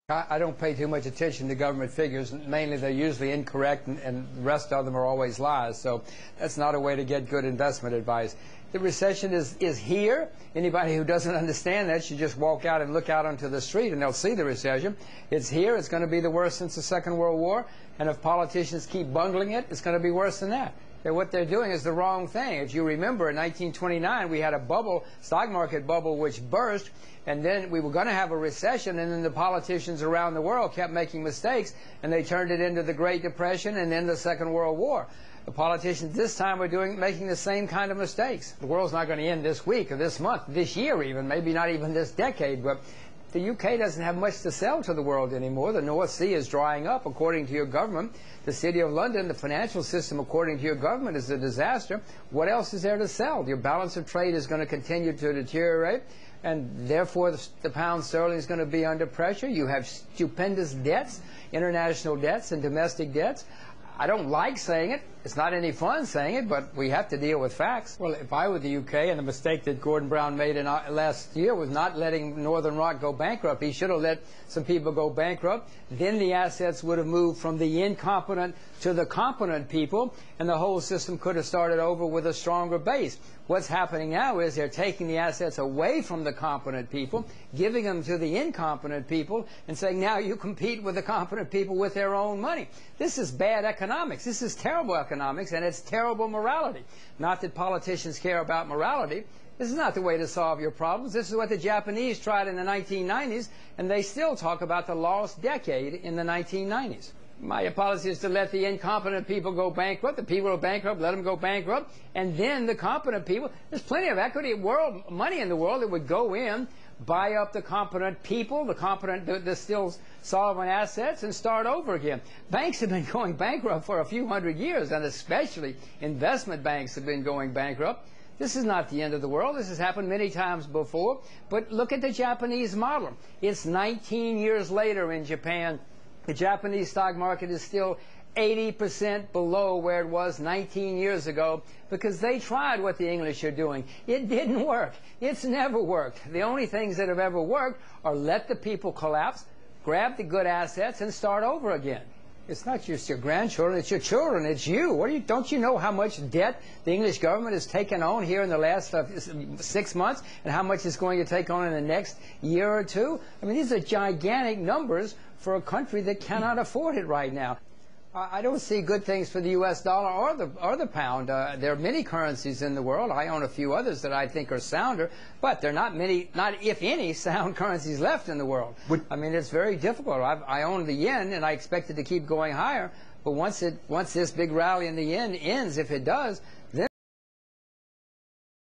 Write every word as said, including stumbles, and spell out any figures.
I, I don't pay too much attention to government figures. Mainly, they're usually incorrect, and, and the rest of them are always lies. So that's not a way to get good investment advice. The recession is, is here. Anybody who doesn't understand that should just walk out and look out onto the street, and they'll see the recession. It's here. It's going to be the worst since the Second World War. And if politicians keep bungling it, it's going to be worse than that. And what they're doing is the wrong thing. If you remember, in nineteen twenty-nine, we had a bubble, stock market bubble, which burst, and then we were going to have a recession, and then the politicians around the world kept making mistakes, and they turned it into the Great Depression and then the Second World War. The politicians this time are doing, making the same kind of mistakes. The world's not going to end this week or this month, this year even, maybe not even this decade, but the U K doesn't have much to sell to the world anymore. The North Sea is drying up, according to your government. The City of London, the financial system, according to your government, is a disaster. What else is there to sell? Your balance of trade is going to continue to deteriorate, and therefore the, the pound sterling is going to be under pressure. You have stupendous debts, international debts and domestic debts. I don't like saying it. It's not any fun saying it, but we have to deal with facts. Well, if I were the U K, and the mistake that Gordon Brown made in, uh, last year was not letting Northern Rock go bankrupt. He should have let some people go bankrupt. Then the assets would have moved from the incompetent to the competent people, and the whole system could have started over with a stronger base. What's happening now is they're taking the assets away from the competent people, giving them to the incompetent people, and saying, now you compete with the competent people with their own money. This is bad economics. This is terrible economics, and it's terrible morality. Not that politicians care about morality. This is not the way to solve your problems. This is what the Japanese tried in the nineteen nineties, and they still talk about the lost decade in the nineteen nineties. My policy is to let the incompetent people go bankrupt. The people who are bankrupt, let them go bankrupt. And then the competent people, there's plenty of equity, world money in the world that would go in, buy up the competent people, the competent, the, the still solvent assets, and start over again. Banks have been going bankrupt for a few hundred years, and especially investment banks have been going bankrupt. This is not the end of the world. This has happened many times before. But look at the Japanese model. It's nineteen years later in Japan. The Japanese stock market is still eighty percent below where it was nineteen years ago, because they tried what the English are doing. It didn't work. It's never worked. The only things that have ever worked are let the people collapse, grab the good assets, and start over again. It's not just your grandchildren, it's your children, it's you. What do you don't you know how much debt the English government has taken on here in the last uh, six months, and how much it's going to take on in the next year or two? I mean, these are gigantic numbers for a country that cannot afford it right now. I don't see good things for the U S dollar or the, or the pound. Uh, there are many currencies in the world. I own a few others that I think are sounder, but there are not many, not if any, sound currencies left in the world. Would, I mean, it's very difficult. I've, I own the yen, and I expect it to keep going higher. But once, it, once this big rally in the yen ends, if it does, then